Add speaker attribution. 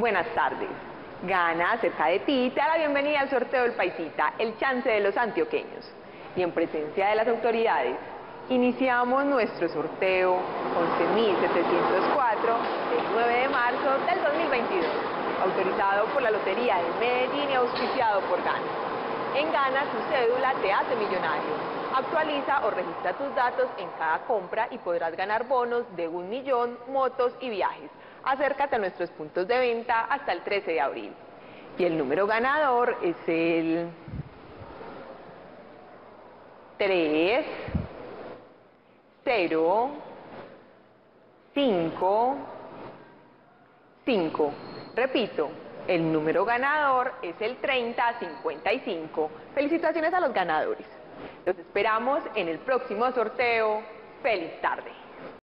Speaker 1: Buenas tardes. Gana, cerca de ti, te da la bienvenida al sorteo del Paisita, el chance de los antioqueños. Y en presencia de las autoridades, iniciamos nuestro sorteo 11.704 del 9 de marzo del 2022, autorizado por la Lotería de Medellín y auspiciado por Gana. En Gana, tu cédula te hace millonario. Actualiza o registra tus datos en cada compra y podrás ganar bonos de 1 millón, motos y viajes. Acércate a nuestros puntos de venta hasta el 13 de abril. Y el número ganador es el 3, 0, 5, 5. Repito, el número ganador es el 3055. Felicitaciones a los ganadores. Los esperamos en el próximo sorteo. ¡Feliz tarde!